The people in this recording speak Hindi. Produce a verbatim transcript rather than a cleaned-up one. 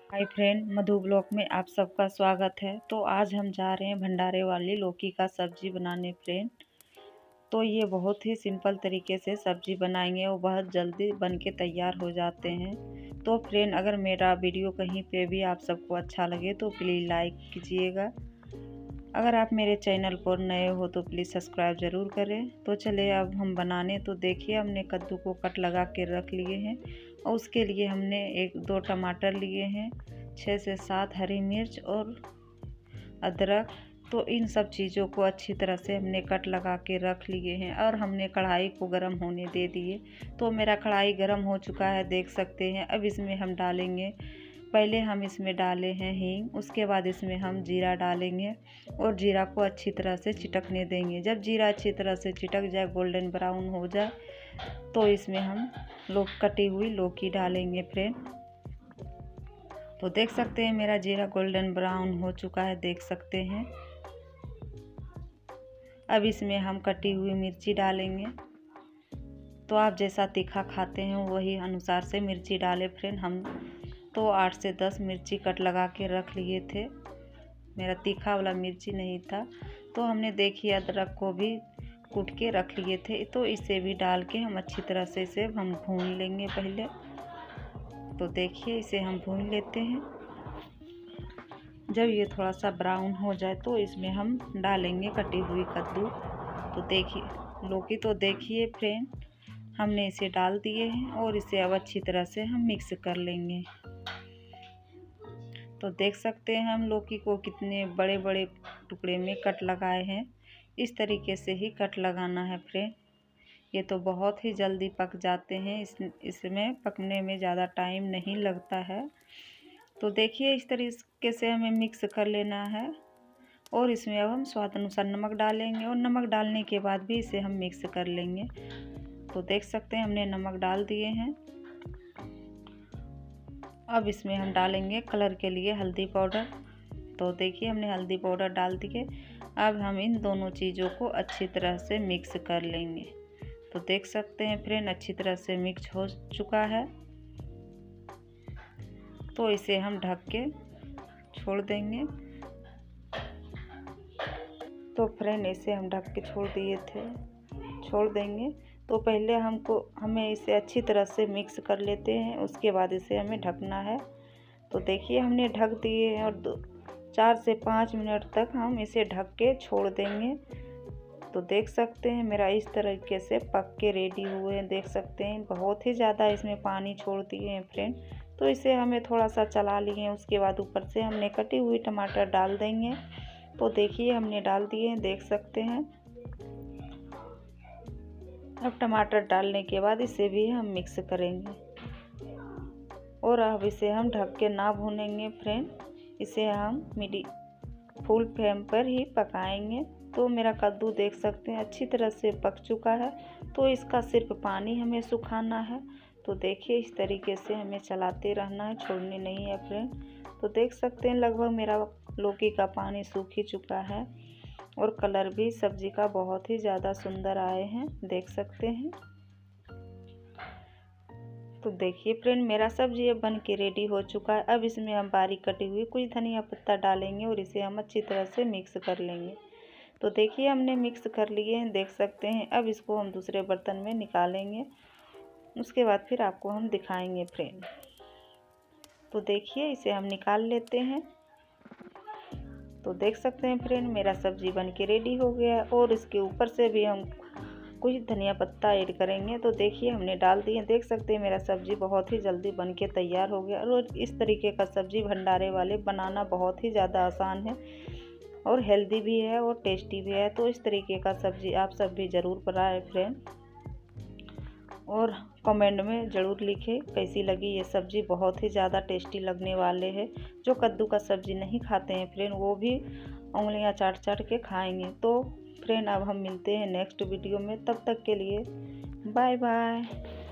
हाय फ्रेंड, मधु ब्लॉग में आप सबका स्वागत है। तो आज हम जा रहे हैं भंडारे वाली लौकी का सब्जी बनाने फ्रेंड। तो ये बहुत ही सिंपल तरीके से सब्जी बनाएंगे और बहुत जल्दी बन के तैयार हो जाते हैं। तो फ्रेंड, अगर मेरा वीडियो कहीं पे भी आप सबको अच्छा लगे तो प्लीज़ लाइक कीजिएगा। अगर आप मेरे चैनल पर नए हो तो प्लीज़ सब्सक्राइब ज़रूर करें। तो चलिए अब हम बनाने। तो देखिए, हमने कद्दू को कट लगा के रख लिए हैं और उसके लिए हमने एक दो टमाटर लिए हैं, छः से सात हरी मिर्च और अदरक। तो इन सब चीज़ों को अच्छी तरह से हमने कट लगा के रख लिए हैं और हमने कढ़ाई को गर्म होने दे दिए। तो मेरा कढ़ाई गर्म हो चुका है, देख सकते हैं। अब इसमें हम डालेंगे, पहले हम इसमें डाले हैं हींग, उसके बाद इसमें हम जीरा डालेंगे और जीरा को अच्छी तरह से चिटकने देंगे। जब जीरा अच्छी तरह से चिटक जाए, गोल्डन ब्राउन हो जाए, तो इसमें हम लोग कटी हुई लौकी डालेंगे फ्रेंड। तो देख सकते हैं मेरा जीरा गोल्डन ब्राउन हो चुका है, देख सकते हैं। अब इसमें हम कटी हुई मिर्ची डालेंगे। तो आप जैसा तीखा खाते हैं वही अनुसार से मिर्ची डालें फ्रेंड। हम तो आठ से दस मिर्ची कट लगा के रख लिए थे, मेरा तीखा वाला मिर्ची नहीं था। तो हमने देखिए अदरक को भी कूट के रख लिए थे। तो इसे भी डाल के हम अच्छी तरह से इसे हम भून लेंगे पहले। तो देखिए, इसे हम भून लेते हैं। जब ये थोड़ा सा ब्राउन हो जाए तो इसमें हम डालेंगे कटी हुई कद्दू। तो देखिए लौकी, तो देखिए फ्रेंड, हमने इसे डाल दिए हैं और इसे अब अच्छी तरह से हम मिक्स कर लेंगे। तो देख सकते हैं हम लौकी को कितने बड़े बड़े टुकड़े में कट लगाए हैं। इस तरीके से ही कट लगाना है फ्रेंड। ये तो बहुत ही जल्दी पक जाते हैं, इस इसमें पकने में ज़्यादा टाइम नहीं लगता है। तो देखिए, इस तरीके से हमें मिक्स कर लेना है और इसमें अब हम स्वाद अनुसार नमक डालेंगे और नमक डालने के बाद भी इसे हम मिक्स कर लेंगे। तो देख सकते हैं हमने नमक डाल दिए हैं। अब इसमें हम डालेंगे कलर के लिए हल्दी पाउडर। तो देखिए, हमने हल्दी पाउडर डाल दिए। अब हम इन दोनों चीज़ों को अच्छी तरह से मिक्स कर लेंगे। तो देख सकते हैं फ्रेंड, अच्छी तरह से मिक्स हो चुका है। तो इसे हम ढक के छोड़ देंगे। तो फ्रेंड, इसे हम ढक के छोड़ दिए थे, छोड़ देंगे। तो पहले हमको हमें इसे अच्छी तरह से मिक्स कर लेते हैं, उसके बाद इसे हमें ढकना है। तो देखिए, हमने ढक दिए हैं और दो चार से पाँच मिनट तक हम इसे ढक के छोड़ देंगे। तो देख सकते हैं मेरा इस तरीके से पक के रेडी हुए हैं, देख सकते हैं। बहुत ही ज़्यादा इसमें पानी छोड़ दिए हैं फ्रेंड। तो इसे हमें थोड़ा सा चला लिए हैं, उसके बाद ऊपर से हमने कटी हुई टमाटर डाल देंगे। तो देखिए, हमने डाल दिए हैं, देख सकते हैं। अब टमाटर डालने के बाद इसे भी हम मिक्स करेंगे और अब इसे हम ढक के ना भूनेंगे फ्रेंड। इसे हम मीडी फुल फ्लेम पर ही पकाएंगे। तो मेरा कद्दू देख सकते हैं अच्छी तरह से पक चुका है। तो इसका सिर्फ पानी हमें सुखाना है। तो देखिए, इस तरीके से हमें चलाते रहना है, छोड़नी नहीं है फ्रेंड। तो देख सकते हैं लगभग मेरा लौकी का पानी सूख ही चुका है और कलर भी सब्जी का बहुत ही ज़्यादा सुंदर आए हैं, देख सकते हैं। तो देखिए फ्रेंड, मेरा सब्जी अब बन के रेडी हो चुका है। अब इसमें हम बारीक कटी हुई कुछ धनिया पत्ता डालेंगे और इसे हम अच्छी तरह से मिक्स कर लेंगे। तो देखिए, हमने मिक्स कर लिए हैं, देख सकते हैं। अब इसको हम दूसरे बर्तन में निकालेंगे, उसके बाद फिर आपको हम दिखाएंगे फ्रेंड। तो देखिए, इसे हम निकाल लेते हैं। तो देख सकते हैं फ्रेंड, मेरा सब्जी बन के रेडी हो गया है और इसके ऊपर से भी हम कुछ धनिया पत्ता ऐड करेंगे। तो देखिए, हमने डाल दिए, देख सकते हैं मेरा सब्जी बहुत ही जल्दी बन के तैयार हो गया। और इस तरीके का सब्जी भंडारे वाले बनाना बहुत ही ज़्यादा आसान है और हेल्दी भी है और टेस्टी भी है। तो इस तरीके का सब्जी आप सब भी ज़रूर बनाएं फ्रेंड और कमेंट में ज़रूर लिखें कैसी लगी ये सब्ज़ी। बहुत ही ज़्यादा टेस्टी लगने वाले हैं। जो कद्दू का सब्ज़ी नहीं खाते हैं फ्रेंड, वो भी उंगलियां चाट चाट के खाएंगे। तो फ्रेंड, अब हम मिलते हैं नेक्स्ट वीडियो में, तब तक के लिए बाय बाय।